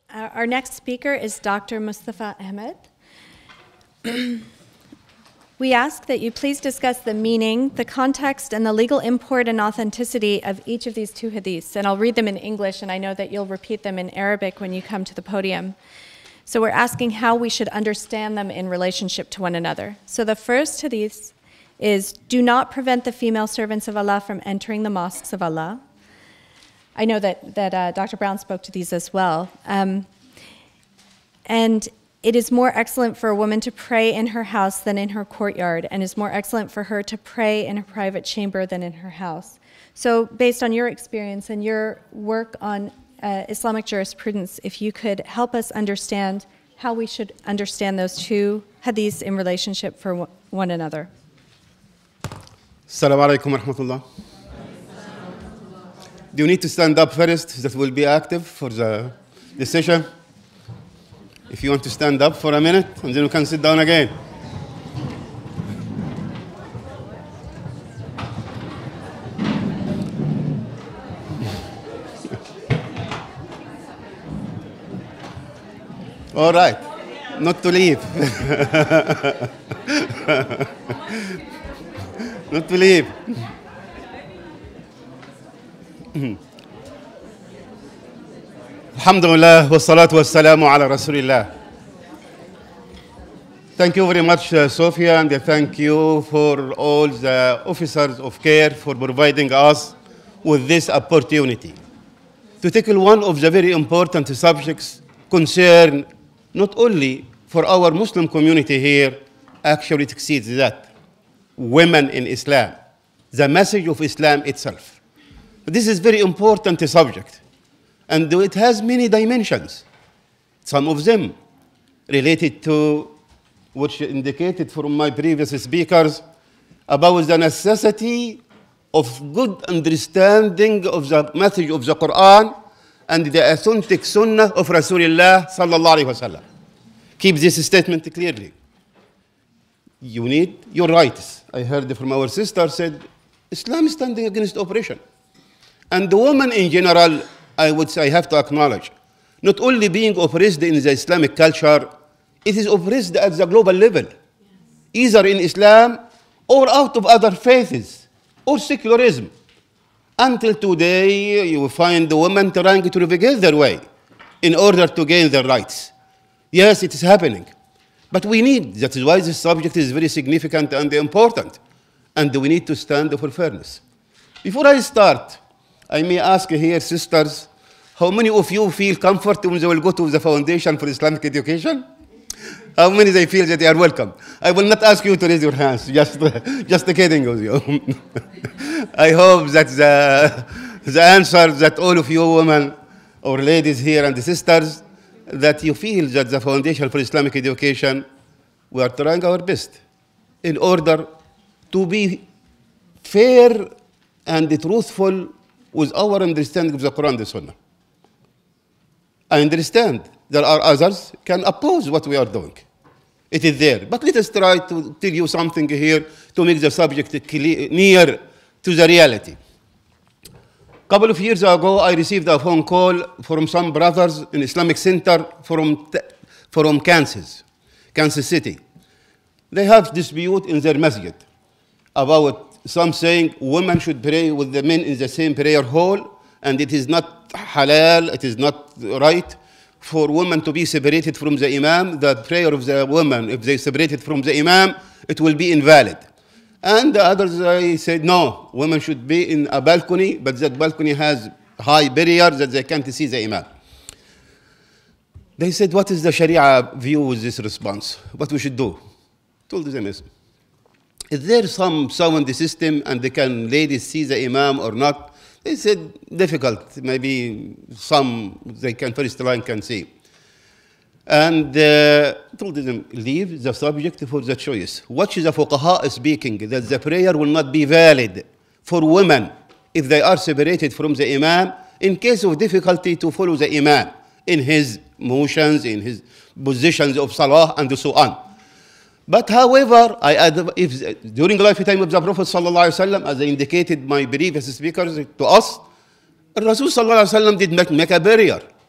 Our next speaker is Dr. Mustafa Ahmed. We ask that you please discuss the meaning, the context, and the legal import and authenticity of each of these two hadiths. And I'll read them in English, and I know that you'll repeat them in Arabic when you come to the podium. So we're asking how we should understand them in relationship to one another. So the first hadith is, do not prevent the female servants of Allah from entering the mosques of Allah. I know that Dr. Brown spoke to these as well. And it is more excellent for a woman to pray in her house than in her courtyard, and is more excellent for her to pray in a private chamber than in her house. So based on your experience and your work on Islamic jurisprudence, if you could help us understand how we should understand those two hadiths in relationship for one another. Assalamu alaikum wa rahmatullah. Do you need to stand up first? That will be active for the session. If you want to stand up for a minute, and then we can sit down again. All right, not to leave. Not to leave. Alhamdulillah, wa salatu wa salamu ala Rasulillah. Thank you very much, Sofia, and thank you for all the officers of CAIR for providing us with this opportunity to tackle one of the very important subjects concern not only for our Muslim community here, actually it exceeds that, women in Islam, the message of Islam itself. This is a very important subject, and it has many dimensions. Some of them related to, which indicated from my previous speakers, about the necessity of good understanding of the message of the Quran and the authentic Sunnah of Rasulullah sallallahu alaihi wasallam. Keep this statement clearly. You need your rights. I heard from our sister said, Islam is standing against oppression. And the woman in general, I would say, I have to acknowledge, not only being oppressed in the Islamic culture, it is oppressed at the global level, either in Islam or out of other faiths or secularism. Until today, you will find the women trying to navigate their way in order to gain their rights. Yes, it is happening. But we need, that is why this subject is very significant and important. And we need to stand for fairness. Before I start, I may ask here, sisters, how many of you feel comfortable when they will go to the Foundation for Islamic Education? How many they feel that they are welcome? I will not ask you to raise your hands, just kidding with you. I hope that the answer that all of you women or ladies here and the sisters, that you feel that the Foundation for Islamic Education, we are trying our best in order to be fair and truthful with our understanding of the Quran and the Sunnah. I understand there are others can oppose what we are doing. It is there. But let us try to tell you something here to make the subject near to the reality. A couple of years ago, I received a phone call from some brothers in Islamic Center from Kansas City. They have dispute in their masjid about some saying women should pray with the men in the same prayer hall, and it is not halal, it is not right for women to be separated from the imam. The prayer of the women, if they separated from the imam, it will be invalid. And the others, I said, no, women should be in a balcony, but that balcony has high barrier that they can't see the imam. They said, what is the Sharia view with this response? What we should do? Told them, is there some sound system and can ladies see the imam or not? They said, difficult. Maybe some they can first line can see. And told them, leave the subject for the choice. Watch the fuqaha speaking, that the prayer will not be valid for women if they are separated from the imam in case of difficulty to follow the imam in his motions, in his positions of salah, and so on. But however, if during the lifetime of the Prophet ﷺ, as I indicated my previous speakers to us, Rasul ﷺ did not make a barrier.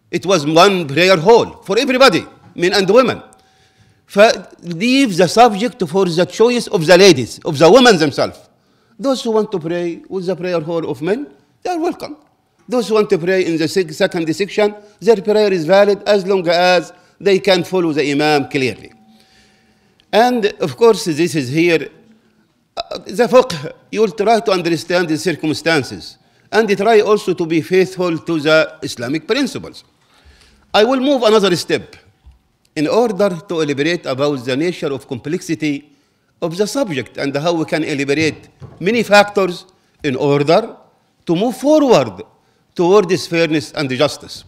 It was one prayer hall for everybody, men and women. Leave the subject for the choice of the ladies, of the women themselves. Those who want to pray with the prayer hall of men, they are welcome. Those who want to pray in the second section, their prayer is valid as long as they can follow the imam clearly. And of course, this is here, the fiqh, you will try to understand the circumstances and try also to be faithful to the Islamic principles. I will move another step in order to elaborate about the nature of complexity of the subject and how we can elaborate many factors in order to move forward toward this fairness and justice.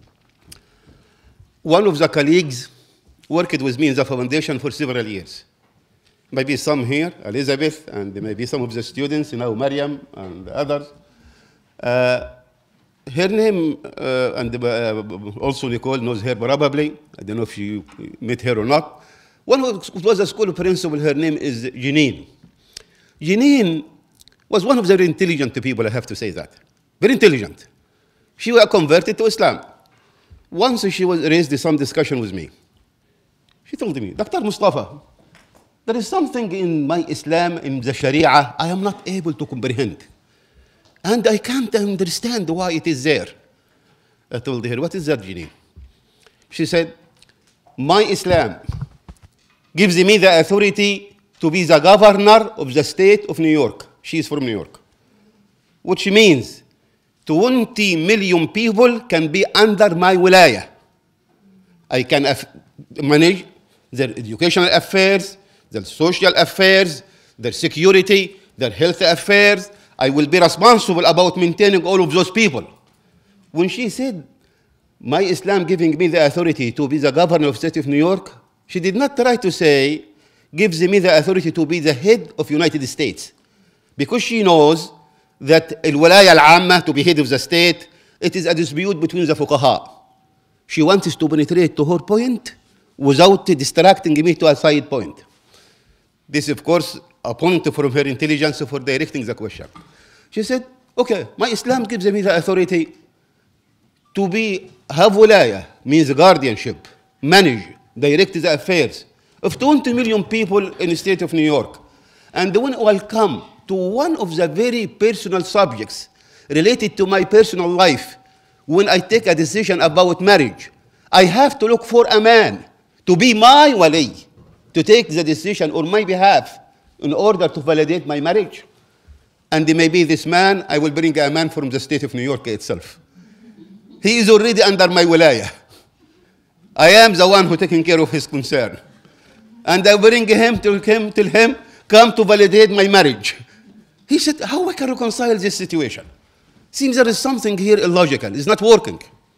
One of the colleagues worked with me in the foundation for several years. Maybe some here, Elizabeth, and maybe some of the students, Mariam and others. Her name, and also Nicole knows her probably. I don't know if you met her or not. One who was a school principal, her name is Janine. Janine was one of the very intelligent people, I have to say that. Very intelligent. She was converted to Islam. Once she was raised some discussion with me. She told me, Dr. Mustafa, there is something in my Islam, in the Sharia, I am not able to comprehend. And I can't understand why it is there. I told her, what is that, Janine? She said, my Islam gives me the authority to be the governor of the state of New York. She is from New York. Which means 20 million people can be under my wilaya. I can manage their educational affairs, their social affairs, their security, their health affairs. I will be responsible about maintaining all of those people. When she said, my Islam giving me the authority to be the governor of the state of New York, she did not try to say, gives me the authority to be the head of United States. Because she knows that al-walaya al-amma, to be head of the state, it is a dispute between the fuqaha. She wants to penetrate to her point without distracting me to a side point. This, of course, a point from her intelligence for directing the question. She said, okay, my Islam gives me the authority to have wilaya, means guardianship, manage, direct the affairs of 20 million people in the state of New York. And when I come to one of the very personal subjects related to my personal life, when I take a decision about marriage, I have to look for a man to be my wali, to take the decision on my behalf in order to validate my marriage. And maybe this man, I will bring a man from the state of New York itself. He is already under my wilaya. I am the one who taking care of his concern. And I bring him, tell him, come to validate my marriage. He said, how I can reconcile this situation? Seems there is something here illogical. It's not working.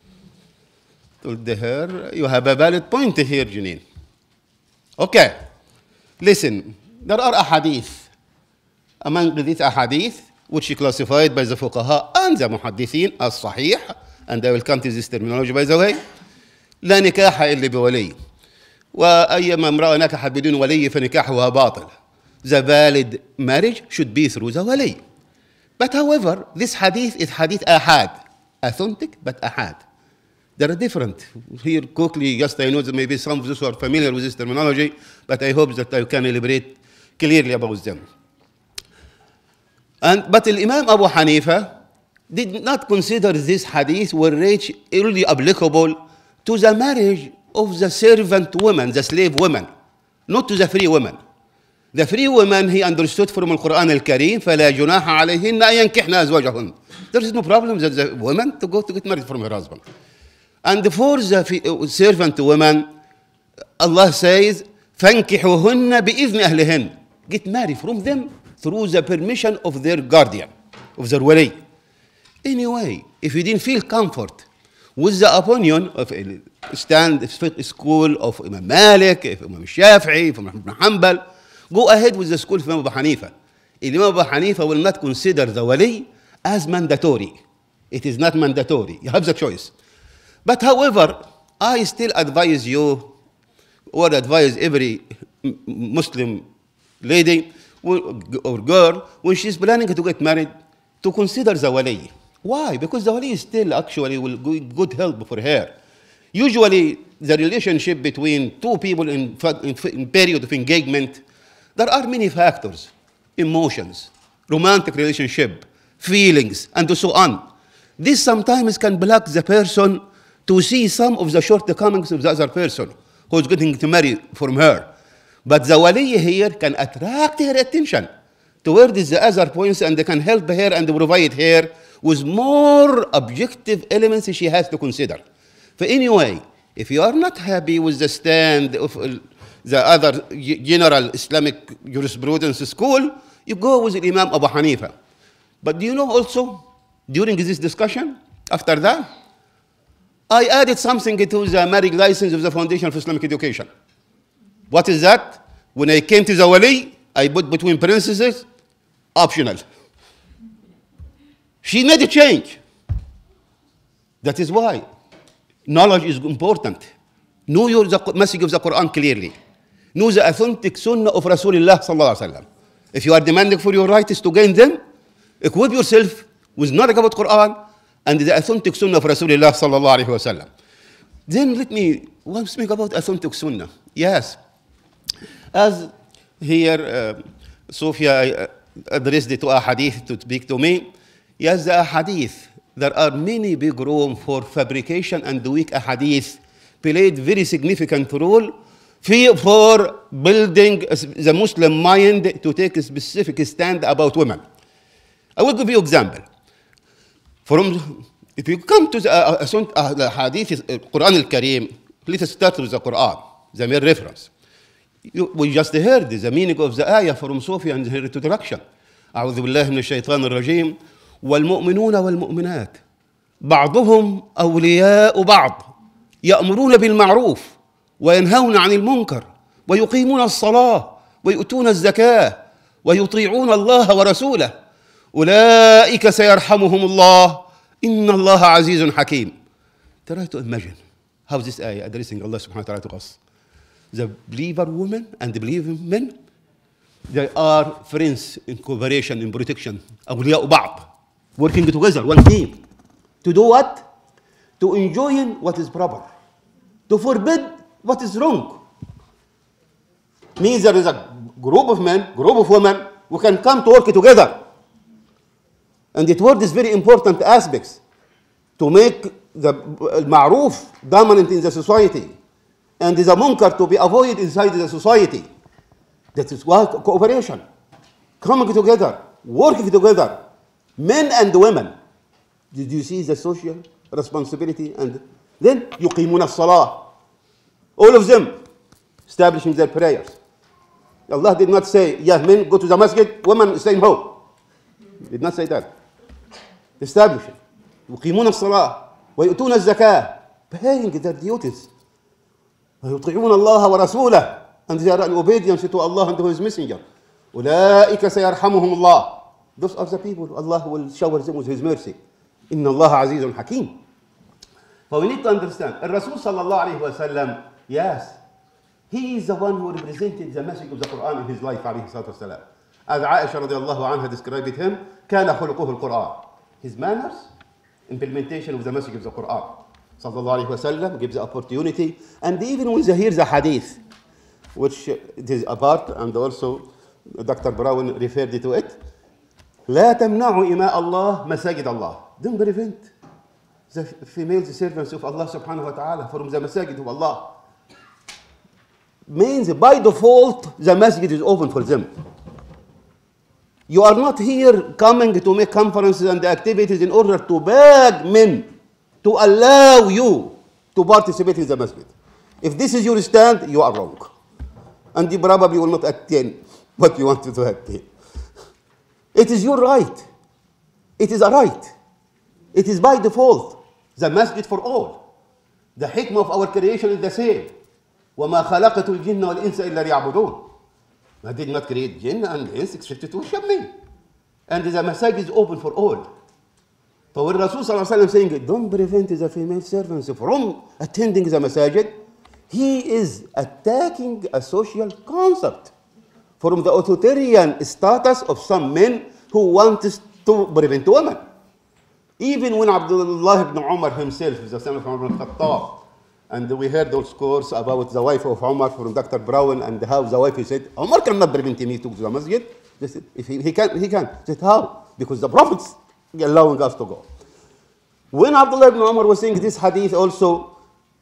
Told her, you have a valid point here, Janine. Okay, listen, there are ahadith. Among these ahadith, which is classified by the fuqaha and the muhaddithin as sahih, and I will come to this terminology by the way, لا نكاح إلا بولي وأيما امرأة نكحت بدون ولي فنكاحها باطل. The valid marriage should be through the wali. But however, this hadith is hadith ahad, authentic but ahad. They are different. Here quickly, just I know that maybe some of those who are familiar with this terminology, but I hope that I can elaborate clearly about them. But Imam Abu Hanifa did not consider this hadith were really applicable to the marriage of the servant women, the slave women, not to the free women. The free women he understood from the Quran al-Kareem, فَلَا جُنَاحَ عَلَيْهِنَّ أَن يَنكِحْنَ أَزْوَاجَهُنَّ. There is no problem that the woman to get married from her husband. And for the servant women, Allah says, فَانْكِحُوهُنَّ بِإِذْنِ أَهْلِهِنَّ. Get married from them through the permission of their guardian, of their wali. Anyway, if you didn't feel comfort with the opinion of a school of Imam Malik, Imam Shafi'i, Imam Hanbal, go ahead with the school of Imam Abu Hanifa. Imam Abu Hanifa will not consider the wali as mandatory. It is not mandatory. You have the choice. But however, I still advise you, or advise every Muslim lady or girl, when she's planning to get married, to consider the wali. Why? Because the wali is still actually will give good help for her. Usually, the relationship between two people in period of engagement, there are many factors, emotions, romantic relationship, feelings, and so on. This sometimes can block the person to see some of the shortcomings of the other person who's getting to marry from her. But the wali here can attract her attention towards the other points, and they can help her and provide her with more objective elements she has to consider. So anyway, if you are not happy with the stand of the other general Islamic jurisprudence school, you go with Imam Abu Hanifa. But do you know also, during this discussion, after that, I added something to the marriage license of the Foundation of Islamic Education. What is that? When I came to the wali, I put between parentheses, optional. She made a change. That is why knowledge is important. Know the message of the Quran clearly. Know the authentic sunnah of Rasulullah sallallahu alaihi wasallam. If you are demanding for your rights to gain them, equip yourself with knowledge about Quran and the authentic sunnah of Rasulullah sallallahu alaihi wasallam. Then let me speak about authentic sunnah. Yes, as here Sofia addressed it to a hadith to speak to me. Yes, the hadith, there are many big room for fabrication, and weak hadith played very significant role for building the Muslim mind to take a specific stand about women. I will give you an example. If you come to the hadith, Quran al-Kareem, let us start with the Quran, the main reference. We just heard the meaning of the ayah from Sofia and her introduction. أعوذ بالله من الشيطان الرجيم والمؤمنون والمؤمنات بعضهم أولياء بعض يأمرون بالمعروف وينهون عن المنكر ويقيمون الصلاة ويؤتون الزكاة ويطيعون الله ورسوله أولئك سيرحمهم الله إن الله عزيز حكيم. Try to imagine how this ayah addressing Allah subhanahu wa ta'ala to us. The believer women and the believer men, they are friends in cooperation, in protection. أولياء بعض, working together, one team. To do what? To enjoy what is proper. To forbid what is wrong. Means there is a group of men, group of women, who can come to work together. And it word is very important aspects to make the ma'ruf dominant in the society and the munkar to be avoided inside the society. That is why cooperation, coming together, working together, men and women. Did you see the social responsibility? And then يقيمون الصلاة. All of them establishing their prayers. Allah did not say, yeah, men go to the masjid, women stay home. He did not say that. Establishing. يقيمون الصلاة ويؤتون الزكاة, paying their duties. ويطيعون الله ورسوله, and they are in obedience to Allah and to His Messenger. أولئك سيرحمهم الله. Those are the people Allah will shower them with His mercy. إن الله عزيز حكيم. But we need to understand, Rasul sallallahu alayhi wa sallam, yes, he is the one who represented the message of the Quran in his life عليه الصلاة والسلام. As Aisha radiallahu anha described him, كان خلقه القرآن. His manners, implementation of the message of the Quran. Sallallahu alayhi wa sallam gives the opportunity, and even when they hear the hadith, which it is apart, and also Dr. Brown referred to it, لا تمنعوا إماء الله مساجد الله. Don't prevent the female servants of Allah subhanahu wa ta'ala from the masajid of Allah. Means by default, the masjid is open for them. You are not here coming to make conferences and activities in order to beg men to allow you to participate in the masjid. If this is your stand, you are wrong. And you probably will not attain what you want to attain. It is your right. It is a right. It is by default the masjid for all. The hikmah of our creation is the same. وَمَا خَلَقَتُ الْجِنَّ وَالْإِنسَ إِلَّا لِيَعْبُدُونَ. I did not create jinn and ins except to worship me. And the masjid is open for all. So when Rasul sallallahu alayhi wa sallam saying, don't prevent the female servants from attending the masajid, he is attacking a social concept from the authoritarian status of some men who want to prevent women. Even when Abdullah ibn Umar himself, the son of Umar ibn Khattab, And we heard those course about the wife of Umar from Dr. Brown and how the wife said, Umar cannot prevent me to go to the masjid. They said, if he can, he can. They said, how? Because the Prophet's allowing us to go. When Abdullah ibn Umar was saying this hadith also,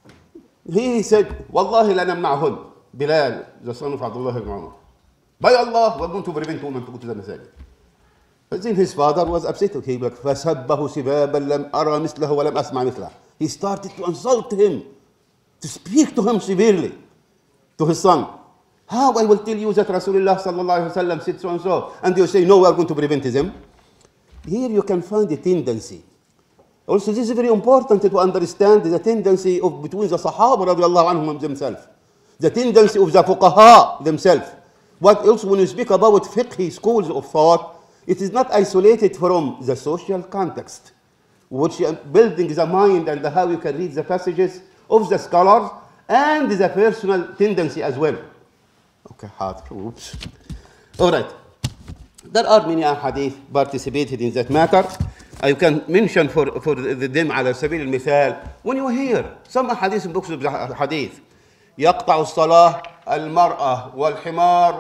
he said, Wallahi la namna'hun. Bilal, the son of Abdullah ibn Umar. By Allah, we're going to prevent women to go to the masjid. But then his father was upset. He was like, فَسَبَّهُ سِبَابًا لَمْ أَرَى مِثْلَهُ وَلَمْ أَسْمَعْ مِثْلَهُ. He started to insult him, to speak to him severely, to his son. How I will tell you that Rasulullah sallallahu alaihi wasallam said so and so, and you say, no, we are going to prevent them. Here you can find a tendency. Also, this is very important to understand the tendency of between the Sahaba radiallahu anhum themselves, the tendency of the fuqaha themselves. What else, when you speak about fiqh schools of thought, it is not isolated from the social context, which building the mind and how you can read the passages of the scholars and the personal tendency as well. Okay, oops. All right. There are many hadith participated in that matter. I can mention for them على سبيل المثال. When you hear some hadith in books of the hadith, يقطع الصلاة المرأة والحمار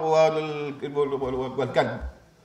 والكلب.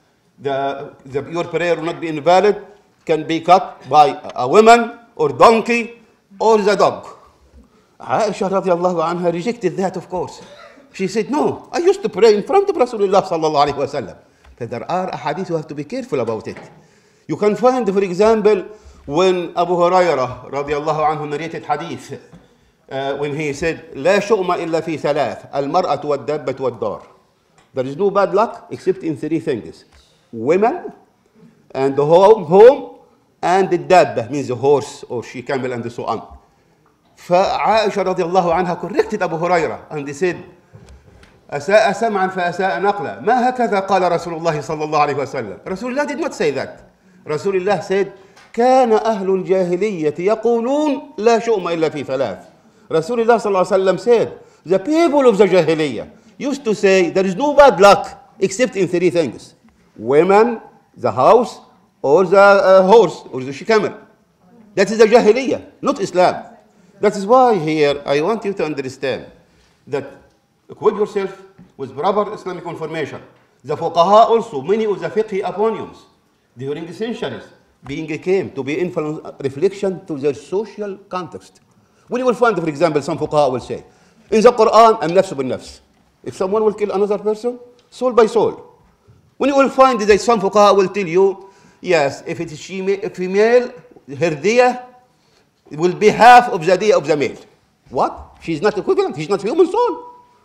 Your prayer will not be invalid, can be cut by a woman or donkey or the dog. Aisha radiallahu anha rejected that, of course. She said, no, I used to pray in front of Rasulullah sallallahu alaihi wasallam. But there are hadith you have to be careful about it. You can find, for example, when Abu Hurairah radiallahu anhu narrated hadith, when he said, لا شؤم إلا في ثلاث المرأة والدابة والدار. There is no bad luck except in three things. Women, and the home, and the dabba, means the horse or she camel and so on. فعائشة رضي الله عنها corrected Abu Hurairah and they said, أساء سمعا فأساء نقلا. ما هكذا قال رسول الله صلى الله عليه وسلم. Rasulullah did not say that. Rasulullah said, كان أهل الجاهلية يقولون لا شؤم إلا في ثلاث. Rasulullah صلى الله عليه وسلم said, the people of the Jahiliyyah used to say, there is no bad luck except in three things. Women, the house, or the horse, or the camel. That is the Jahiliyyah, not Islam. That is why here I want you to understand that equip yourself with proper Islamic information. The fuqaha also, many of the fiqh opinions during the centuries came to be influence reflection to their social context. When you will find, for example, some fuqaha will say, in the Quran, النفس بالنفس. If someone will kill another person, soul by soul. When you will find that some fuqaha will tell you, yes, if it is female, her diyah will be half of the diyah of the male. What? She's not equivalent. She's not human soul.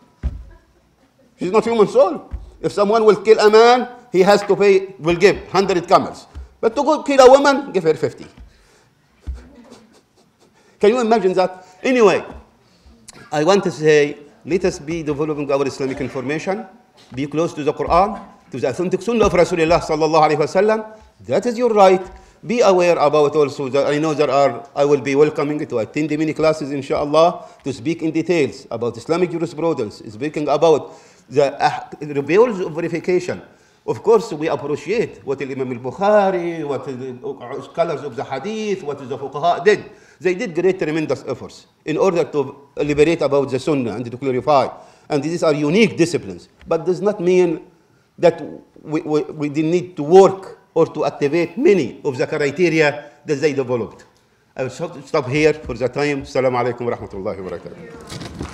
She's not human soul. If someone will kill a man, he has to pay, will give 100 camels. But to go kill a woman, give her 50. Can you imagine that? Anyway, I want to say, let us be developing our Islamic information, be close to the Quran, to the authentic Sunnah of Rasulullah sallallahu alaihi wasallam. That is your right. Be aware about also that I know I will be welcoming to attend many classes, inshallah, to speak in details about Islamic jurisprudence, speaking about the rules of verification. Of course, we appreciate what Imam al-Bukhari, what the scholars of the hadith, what the fuqaha did. They did great, tremendous efforts in order to liberate about the Sunnah and to clarify. And these are unique disciplines. But does not mean that we didn't need to work or to activate many of the criteria that they developed. I will stop here for the time. Assalamu alaikum wa rahmatullahi wa barakatuh.